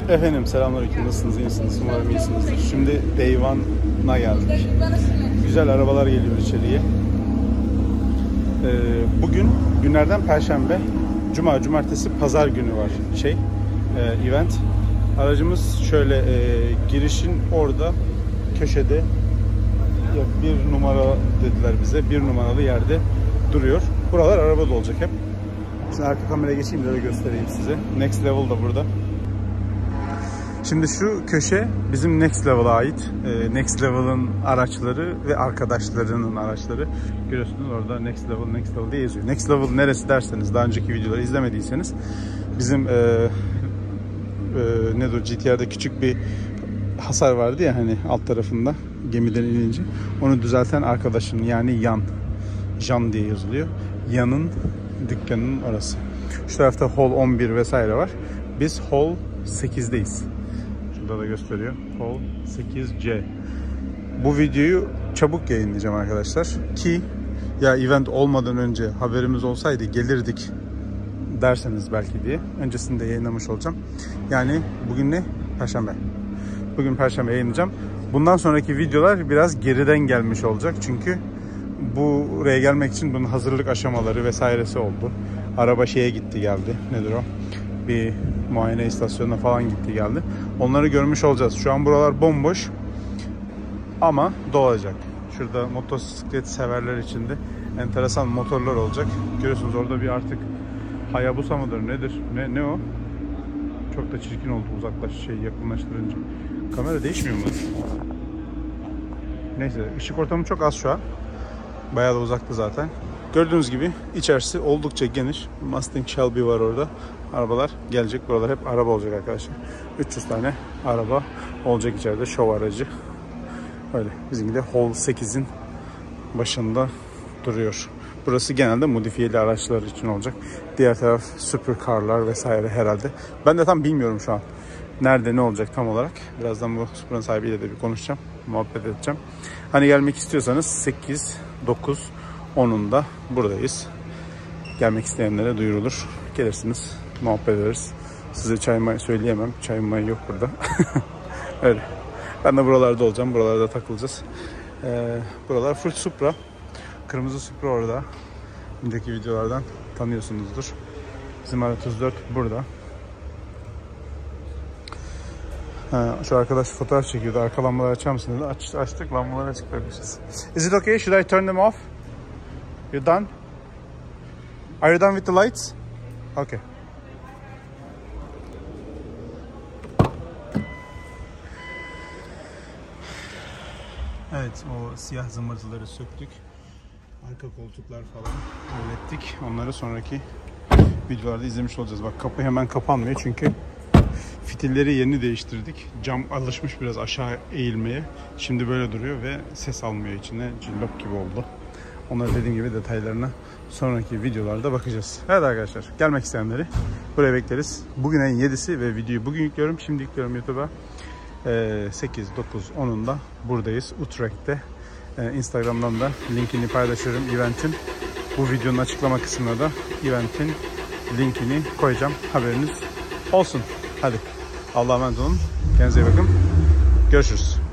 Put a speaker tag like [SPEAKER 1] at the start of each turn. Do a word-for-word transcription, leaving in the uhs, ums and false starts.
[SPEAKER 1] Efendim selamünaleyküm, nasılsınız, iyi misiniz? Umarım iyisinizdir. Şimdi Day One'a geldik. Güzel arabalar geliyor içeriye. Ee, bugün günlerden Perşembe, Cuma, Cumartesi, Pazar günü var şey, e, event. Aracımız şöyle e, girişin orada köşede ya bir numara dediler bize, bir numaralı yerde duruyor. Buralar araba da olacak hep. Şimdi arka kameraya geçeyim de öyle göstereyim size. Next Level da burada. Şimdi şu köşe bizim Next Level'a ait. Ee, Next Level'ın araçları ve arkadaşlarının araçları. Görüyorsunuz orada Next Level, Next Level diye yazıyor. Next Level neresi derseniz, daha önceki videoları izlemediyseniz, bizim e, e, ne diyor, G T R'da küçük bir hasar vardı ya hani alt tarafında gemiden inince. Onu düzelten arkadaşım, yani Yan. Jan diye yazılıyor. Yan'ın dükkanının orası. Şu tarafta Hall on bir vesaire var. Biz Hall sekizdeyiz. Şurada da gösteriyor. Hall sekiz C. Bu videoyu çabuk yayınlayacağım arkadaşlar. Ki ya event olmadan önce haberimiz olsaydı gelirdik derseniz belki diye. Öncesinde yayınlamış olacağım. Yani bugün ne? Perşembe. Bugün Perşembe yayınlayacağım. Bundan sonraki videolar biraz geriden gelmiş olacak. Çünkü buraya gelmek için bunun hazırlık aşamaları vesairesi oldu. Araba şeye gitti geldi. Nedir o? Bir muayene istasyonuna falan gitti geldi. Onları görmüş olacağız. Şu an buralar bomboş ama dolacak. Şurada motosiklet severler için de enteresan motorlar olacak. Görüyorsunuz orada bir artık Hayabusa mıdır nedir? Ne ne o? Çok da çirkin oldu uzaklaş şey yakınlaştırınca. Kamera değişmiyor mu? Neyse, ışık ortamı çok az şu an. Bayağı da uzakta zaten. Gördüğünüz gibi içerisi oldukça geniş. Mustang Shelby var orada. Arabalar gelecek. Buralar hep araba olacak arkadaşlar. üç yüz tane araba olacak içeride. Şov aracı. Öyle. Bizimki de Hall sekizin başında duruyor. Burası genelde modifiyeli araçlar için olacak. Diğer taraf supercarlar vesaire herhalde. Ben de tam bilmiyorum şu an. Nerede ne olacak tam olarak. Birazdan bu Supra'nın sahibiyle de bir konuşacağım. Muhabbet edeceğim. Hani gelmek istiyorsanız sekiz, dokuz, onunda buradayız. Gelmek isteyenlere duyurulur. Gelirsiniz, muhabbet ederiz. Size çay may söyleyemem. Çay may yok burada. Öyle. Ben de buralarda olacağım. Buralarda takılacağız. Ee, buralar full Supra. Kırmızı Supra orada. Önceki videolardan tanıyorsunuzdur. Bizim R otuz dört burada. Ha, şu arkadaş fotoğraf çekiyordu. Arka lambaları açar mısın dedi. Aç, açtık, lambaları açık bırakmışız. Is it okay? Should I turn them off? You done? Are you done with the lights? Okay. Evet, o siyah zımbırtıları söktük. Arka koltuklar falan hallettik. Onları sonraki videolarda izlemiş olacağız. Bak, kapı hemen kapanmıyor çünkü fitilleri yerini değiştirdik. Cam alışmış biraz aşağı eğilmeye. Şimdi böyle duruyor ve ses almıyor içine. Cillop gibi oldu. Onları dediğim gibi detaylarına sonraki videolarda bakacağız. Evet arkadaşlar, gelmek isteyenleri buraya bekleriz. Bugün ayın yedisi ve videoyu bugün yüklüyorum. Şimdi yüklüyorum YouTube'a. Ee, sekiz, dokuz, onunda buradayız. Utrecht'te. Ee, Instagram'dan da linkini paylaşırım eventin. Bu videonun açıklama kısmına da eventin linkini koyacağım. Haberiniz olsun. Hadi. Allah'a emanet olun. Kendinize iyi bakın. Görüşürüz.